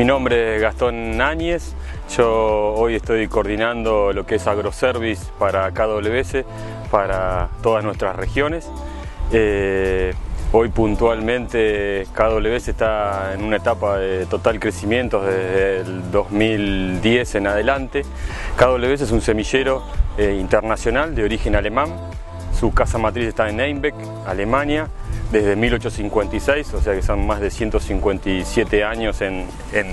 nombre es Gastón Áñez, yo hoy estoy coordinando lo que es AgroService para KWS, para todas nuestras regiones. Hoy puntualmente KWS está en una etapa de total crecimiento desde el 2010 en adelante. KWS es un semillero internacional de origen alemán. Su casa matriz está en Einbeck, Alemania, desde 1856, o sea que son más de 157 años en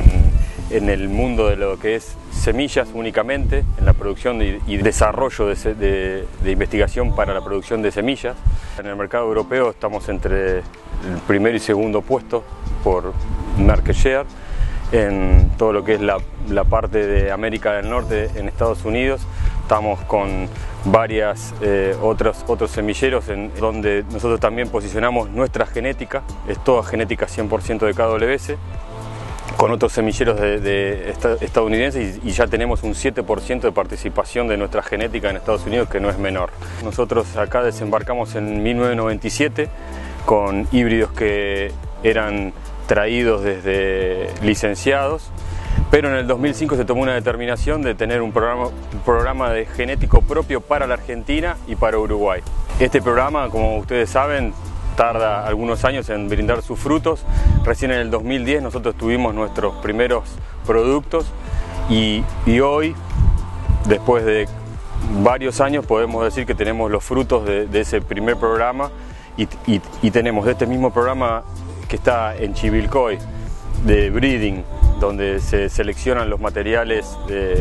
el mundo de lo que es semillas únicamente, en la producción y desarrollo de investigación para la producción de semillas. En el mercado europeo estamos entre el primero y segundo puesto por market share. En todo lo que es la parte de América del Norte, en Estados Unidos, estamos con varias otros semilleros en donde nosotros también posicionamos nuestra genética, es toda genética 100% de KWS, con otros semilleros estadounidenses y ya tenemos un 7% de participación de nuestra genética en Estados Unidos, que no es menor. Nosotros acá desembarcamos en 1997 con híbridos que eran traídos desde licenciados, pero en el 2005 se tomó una determinación de tener un programa de genético propio para la Argentina y para Uruguay. Este programa, como ustedes saben, tarda algunos años en brindar sus frutos. Recién en el 2010 nosotros tuvimos nuestros primeros productos y hoy, después de varios años, podemos decir que tenemos los frutos de ese primer programa y tenemos de este mismo programa que está en Chivilcoy, de breeding, donde se seleccionan los materiales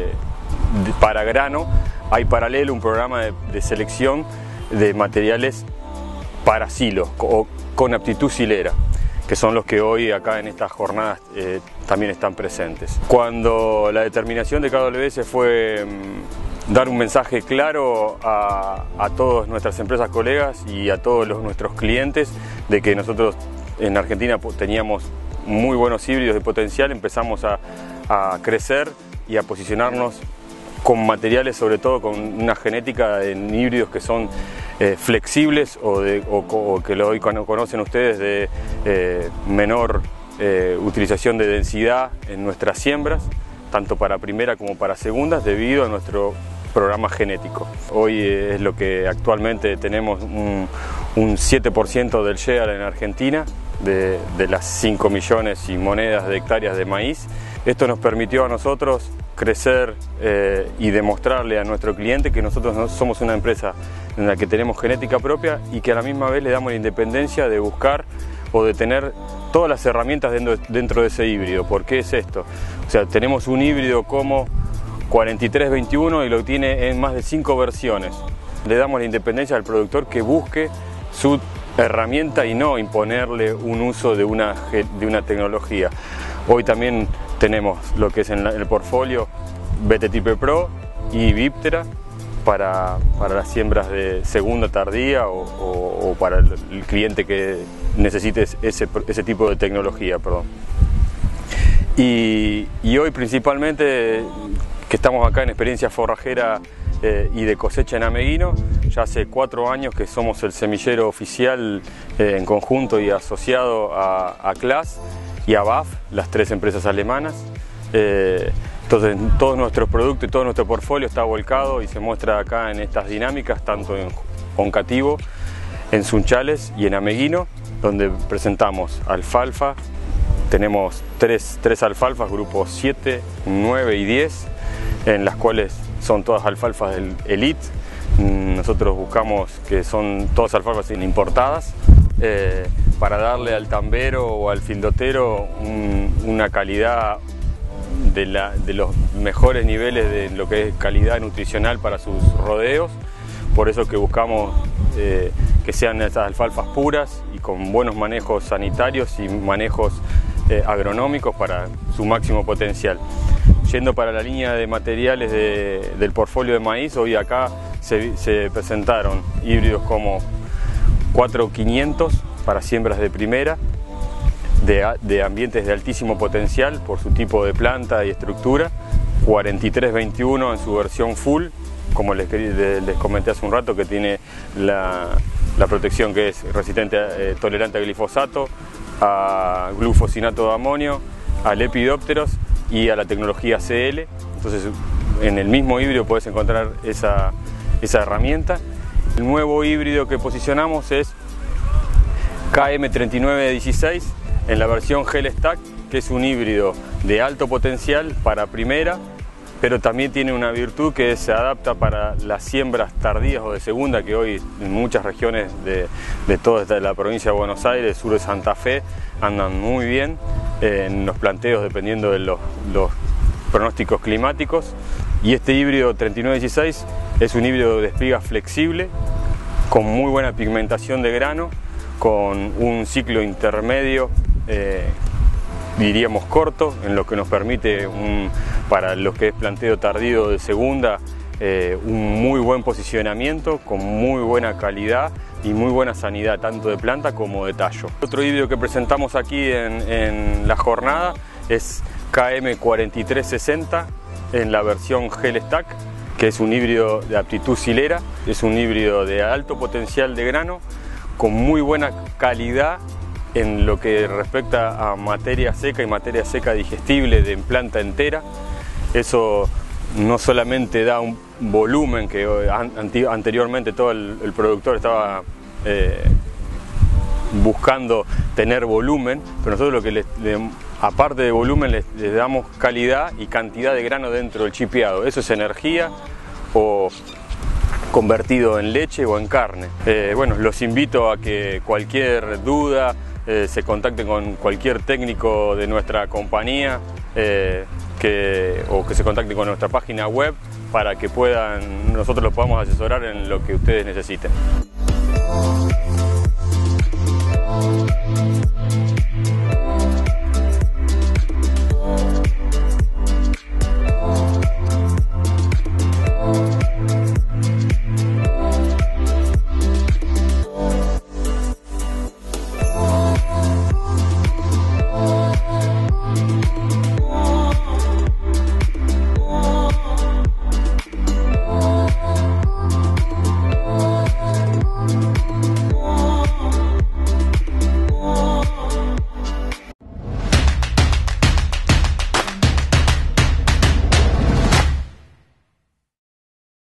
para grano. Hay paralelo un programa de selección de materiales para silo o con aptitud silera, que son los que hoy acá en estas jornadas también están presentes. Cuando la determinación de KWS fue dar un mensaje claro a todas nuestras empresas colegas y a todos nuestros clientes de que nosotros en Argentina teníamos muy buenos híbridos de potencial, empezamos a crecer y a posicionarnos con materiales, sobre todo con una genética en híbridos que son flexibles o que hoy conocen ustedes de menor utilización de densidad en nuestras siembras, tanto para primera como para segundas, debido a nuestro programa genético. Hoy es lo que actualmente tenemos un 7% del share en Argentina, de las 5 millones y monedas de hectáreas de maíz. Esto nos permitió a nosotros crecer y demostrarle a nuestro cliente que nosotros somos una empresa en la que tenemos genética propia y que a la misma vez le damos la independencia de buscar o de tener todas las herramientas dentro de ese híbrido. ¿Por qué es esto? O sea, tenemos un híbrido como 4321 y lo tiene en más de 5 versiones. Le damos la independencia al productor que busque su herramienta y no imponerle un uso de una tecnología. Hoy también tenemos lo que es en el portfolio BT-Type Pro y Viptera para las siembras de segunda tardía o para el cliente que necesite ese tipo de tecnología. Y hoy principalmente que estamos acá en experiencia forrajera y de cosecha en Ameguino, ya hace 4 años que somos el semillero oficial en conjunto y asociado a CLAAS y a BAF, las 3 empresas alemanas. Entonces todos nuestros productos y todo nuestro portfolio está volcado y se muestra acá en estas dinámicas, tanto en Oncativo, en Sunchales y en Ameguino, donde presentamos alfalfa. Tenemos tres alfalfas, grupos 7, 9 y 10, en las cuales son todas alfalfas del Elite. Nosotros buscamos que son todas alfalfas importadas para darle al tambero o al fildotero una calidad de los mejores niveles de lo que es calidad nutricional para sus rodeos. Por eso que buscamos que sean esas alfalfas puras y con buenos manejos sanitarios y manejos agronómicos para su máximo potencial. Yendo para la línea de materiales del portfolio de maíz, hoy acá se presentaron híbridos como 4500 para siembras de primera, de ambientes de altísimo potencial por su tipo de planta y estructura, 4321 en su versión full, como les comenté hace un rato, que tiene la protección que es resistente, tolerante a glifosato, a glufosinato de amonio, a Lepidopteros y a la tecnología CL. Entonces en el mismo híbrido puedes encontrar esa herramienta. El nuevo híbrido que posicionamos es KM3916 en la versión Gel Stack, que es un híbrido de alto potencial para primera, pero también tiene una virtud que se adapta para las siembras tardías o de segunda, que hoy en muchas regiones de toda la provincia de Buenos Aires, sur de Santa Fe, andan muy bien en los planteos dependiendo de los pronósticos climáticos. Y este híbrido 3916 es un híbrido de espiga flexible, con muy buena pigmentación de grano, con un ciclo intermedio, diríamos corto, en lo que nos permite, para lo que es planteo tardío de segunda, un muy buen posicionamiento, con muy buena calidad y muy buena sanidad, tanto de planta como de tallo. Otro híbrido que presentamos aquí en la jornada es KM4360 en la versión Gel Stack, que es un híbrido de aptitud silera, es un híbrido de alto potencial de grano, con muy buena calidad en lo que respecta a materia seca y materia seca digestible de planta entera. Eso no solamente da un volumen, que anteriormente todo el productor estaba buscando tener volumen, pero nosotros lo que aparte de volumen les damos calidad y cantidad de grano dentro del chipeado. Eso es energía o convertido en leche o en carne. Bueno, los invito a que cualquier duda se contacten con cualquier técnico de nuestra compañía o que se contacten con nuestra página web para que nosotros los podamos asesorar en lo que ustedes necesiten.